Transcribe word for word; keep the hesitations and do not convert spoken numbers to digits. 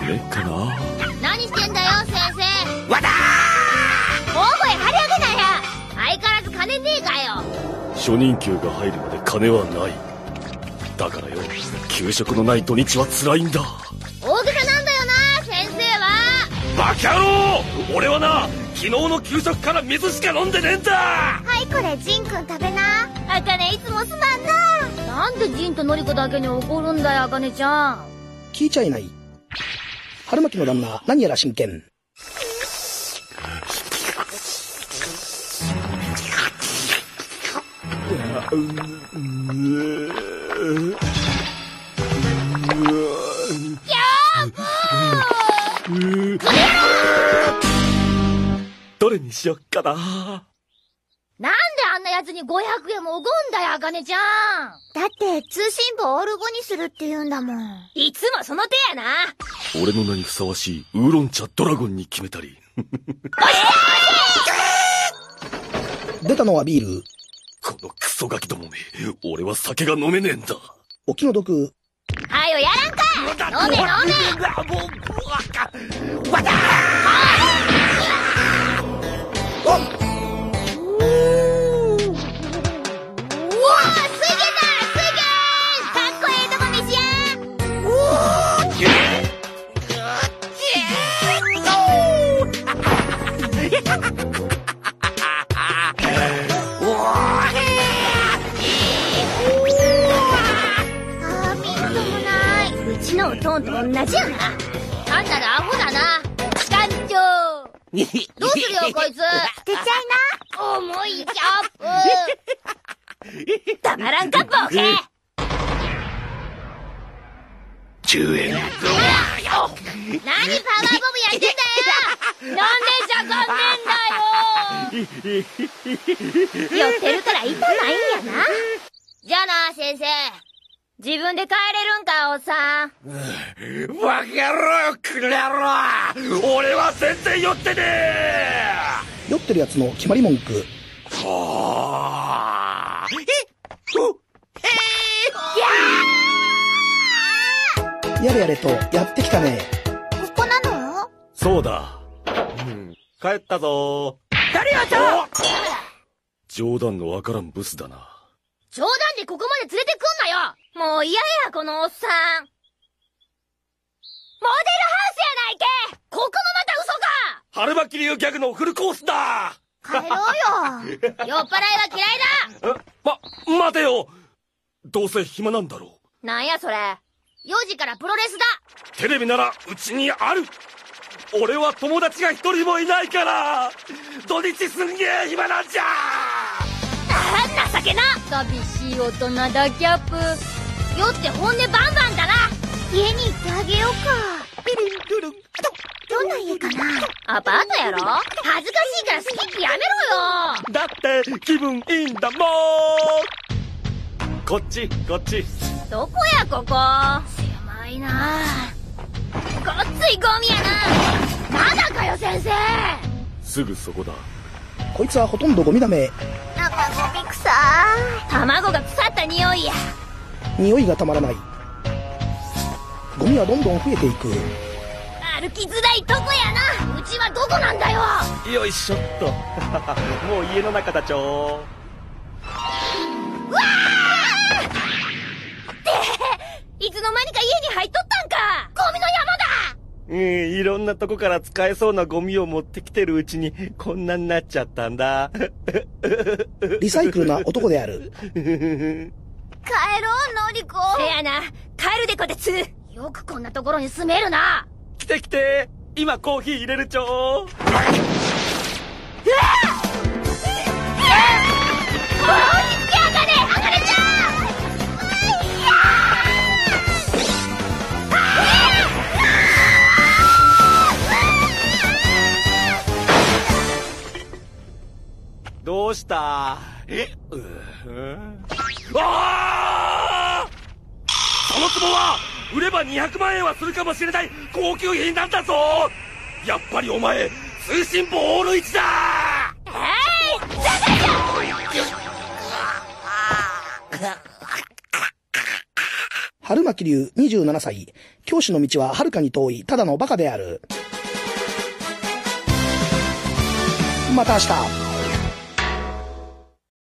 れかな。 何してんだよ先生。 わだ大声張り上げないや。相変わらず金ねえかよ。 初任給が入るまで金はない。だからよ、給食のない土日は辛いんだ。 大げさなんだよな先生は。 バカ野郎、俺はな、昨日の給食から水しか飲んでねえんだ。 はいこれジンくん食べな。あかねいつもすまんな。なんでジンとノリコだけに怒るんだよあかねちゃん。 聞いちゃいない。春巻の旦那何やら真剣。 どれにしよっかな。 なんであんな奴にごひゃくえんもおごんだよあかねちゃん。だって通信簿オールごにするって言うんだもん。いつもその手やな。 俺の名にふさわしいウーロン茶ドラゴンに決めたり。 出たのはビール。 このクソガキどもめ、俺は酒が飲めねえんだ。 お気の毒。 はよやらんか。飲め飲め。 わだトンと同じやな。単なるアホだな。団長。どうするよこいつ。捨てちゃいな。重いキャップ。たまらんかボケ。 じゅうえん。 何パワーボムやってんだよ。なんでじゃかんねんだよ。酔ってるから痛ないんやな。じゃあな先生。自分で帰れるんかおっさん。 バカ野郎クレ野郎、俺は全然酔ってねえ。 酔ってるやつの決まり文句。 はあ。 やれやれとやってきたね。 ここなの？ そうだ、うん、帰ったぞ。 誰やった冗談のわからんブスだな。 冗談でここまで連れてくんなよ。もう嫌やこのおっさん。モデルハウスやないけ。ここもまた嘘か。 春巻き流ギャグのフルコースだ。 帰ろうよ。酔っ払いは嫌いだ。 ま、待てよ。どうせ暇なんだろう。なんやそれ。よじからプロレスだ。 テレビならうちにある。俺は友達が一人もいないから。土日すんげえ暇なんじゃ。 ああ情けな。寂しい大人だキャップ。酔って本音バンバンだな。家に行ってあげようか。ピリンルルン。どんな家かな。アパートやろ。恥ずかしいからスキップやめろよ。 だって気分いいんだもん。こっちこっち。 どこやここ。狭いな。ごっついゴミやな。まだかよ先生。 すぐそこだ。 こいつはほとんどゴミだめ。 なんかゴミ臭。卵が腐った匂いや。 匂いがたまらない。ゴミはどんどん増えていく。 歩きづらいとこやな。うちはどこなんだよ。 よいしょっと。もう家の中だちょ。 うわーっていつの間にか家に入っとったんか。ゴミの山だ。 うん、いろんなとこから使えそうなゴミを持ってきてるうちにこんなになっちゃったんだ。 リサイクルな男である。 帰ろうのりこ。せやな。帰るでこてつ。よくこんなところに住めるな。 来て来て。今コーヒー入れるちょ。うわっ、どうしたえうーあその壺は売ればにひゃくまんえんはするかもしれない高級品なんだぞ。やっぱりお前通信簿オールいちだ。 えい、だから春巻流にじゅうななさい。教師の道は遥かに遠い、ただのバカである。また明日。